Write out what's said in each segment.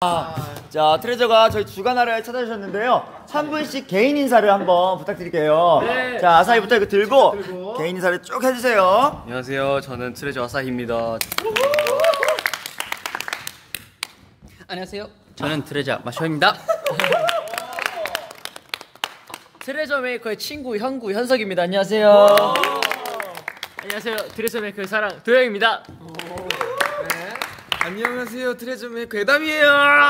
자, 트레저가 저희 주간화를 찾아주셨는데요. 한 분씩 개인 인사를 한번 부탁드릴게요. 네. 자, 아사히부터 이거 들고 개인 인사를 쭉 해주세요. 안녕하세요. 저는 트레저 아사히입니다. 안녕하세요. 저는 트레저 마쇼입니다. 트레저 메이커의 친구 형구 현석입니다. 안녕하세요. 안녕하세요. 트레저 메이커의 사랑 도영입니다. 안녕하세요. 트레저 메이커 에담이에요.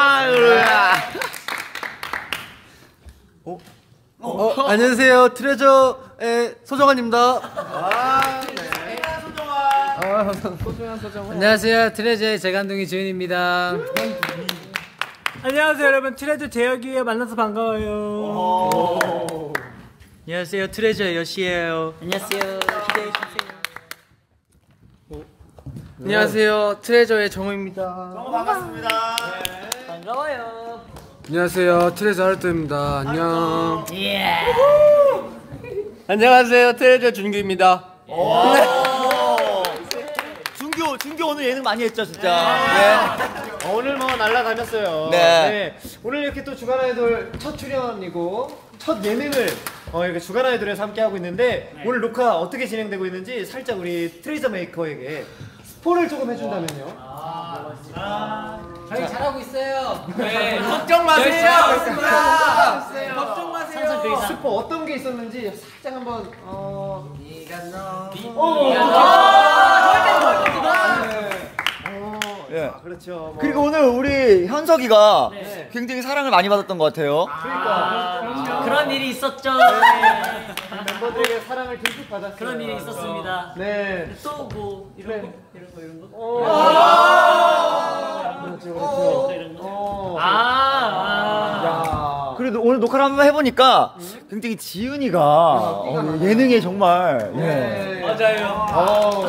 안녕하세요. 트레저의 소정환입니다. 안녕하세요. 트레저의 재간둥이 지훈입니다. 안녕하세요 여러분, 트레저 재혁이에요. 만나서 반가워요. 안녕하세요. 트레저의 여시예요. 안녕하세요. 기대해 주세요. 안녕하세요. 트레저의 정우입니다. 너무 반갑습니다. 반가워요. 안녕하세요. 트레저 하르토입니다. 안녕. 안녕하세요. 트레저 준규입니다. 준규 오늘 예능 많이 했죠, 진짜. 오늘 뭐 날라다녔어요. 네. 오늘 이렇게 또 주간 아이돌 첫 출연이고 첫 예능을 이렇게 주간 아이돌에서 함께 하고 있는데 오늘 녹화 어떻게 진행되고 있는지 살짝 우리 트레저 메이커에게 스포를 조금 해준다면요. 저희 잘하고 있어요. 걱정 마세요. 걱정 마세요. 스포 어떤 게 있었는지 살짝 한번 예. 그렇죠. 뭐. 그리고 오늘 우리 현석이가 굉장히 사랑을 많이 받았던 것 같아요. 그런 일이 있었죠. 멤버들에게 사랑을 듬뿍 받았어요. 그런 일이 있었습니다. 네. 또 뭐 이런 거. 그렇죠. 야. 그래도 오늘 녹화를 한번 해보니까 굉장히 지은이가 예능에 정말 맞아요.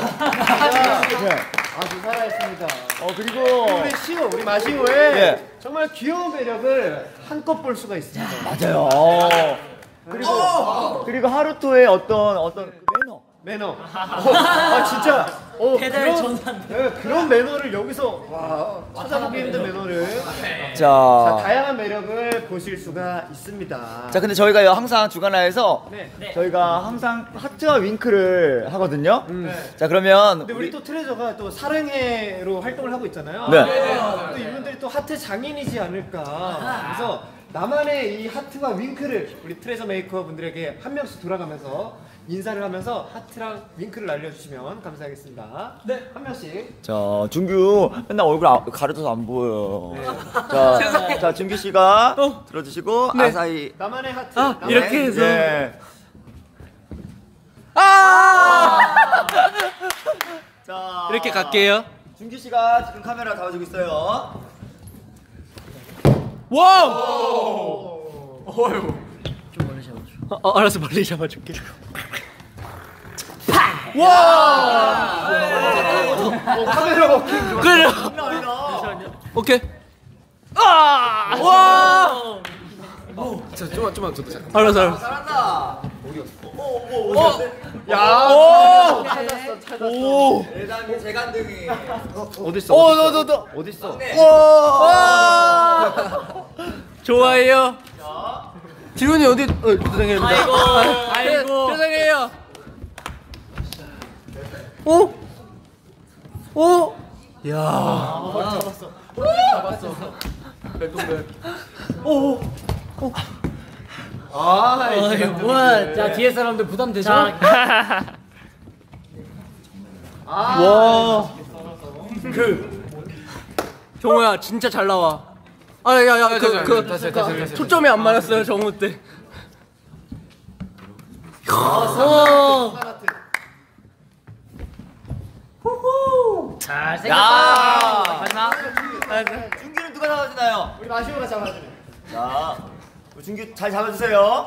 아주 살아있습니다. 그리고 우리 마시오의 예. 정말 귀여운 매력을 한껏 볼 수가 있습니다. 맞아요. 그리고 하루토의 어떤 매너. 진짜. 배달 그런, 전환. 그런 매너를 여기서 찾아보기 힘든 매너를. 자, 다양한 매력을 보실 수가 있습니다. 자, 근데 저희가 항상 주간화에서 네. 저희가 항상 하트와 윙크를 하거든요. 자, 그러면 근데 우리 또 트레저가 또 사랑해로 활동을 하고 있잖아요. 네. 또 이분들이 또 하트 장인이지 않을까. 그래서 나만의 이 하트와 윙크를 우리 트레저 메이커 분들에게 한 명씩 돌아가면서 인사를 하면서 하트랑 윙크를 알려주시면 감사하겠습니다. 네, 한 명씩. 자, 준규 맨날 얼굴 가려져서 안 보여요. 자, 준규 씨가 들어주시고 아사히 나만의 하트. 이렇게 해서. 네. 자, 이렇게 갈게요. 준규 씨가 지금 카메라 잡아주고 있어요. 알았어, 멀리 잡아줄게. 카메라가 없긴 좋아. 그래. 오케이. 자, 좀만 저도 잠깐. 알았어. 잘한다. 대단히 재간등이. 어딨어? 너. 어딨어? 좋아요. 지훈이 어디? 죄송합니다. 아이고. 죄송해요. 뭐야? 자, 뒤에 사람들 부담되죠? 정우야 진짜 잘 나와. 다시. 초점이 안 맞았어요 정우 때. 야, 준규는 누가 잡아주나요? 우리 마시오가 잡아주네. 자, 우리 준규 잘 잡아주세요.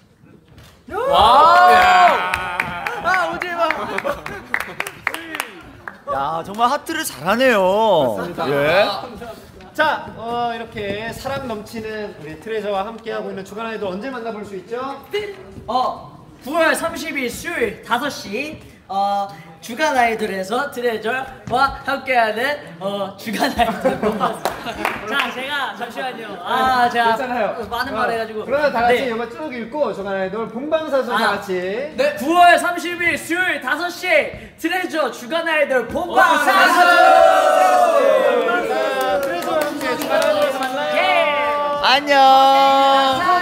오지 마. 야, 정말 하트를 잘하네요. 예. 자, 이렇게 사랑 넘치는 우리 트레저와 함께하고 있는 주간 아이돌 언제 만나볼 수 있죠? 9월 30일 수요일 5시 주간 아이돌에서 트레저와 함께하는 주간 아이돌 본방. 자, 제가 잠시만요. 제가 괜찮아요. 많은 말 해가지고. 그러면 다 같이 네. 이거 쭉 읽고 저가 아이돌 본방사수 다 같이. 네. 9월 30일 수요일 5시에 트레저 주간 아이돌 본방사수. 트레저와 함께 주간 아이돌에서 만나요. 예. 안녕.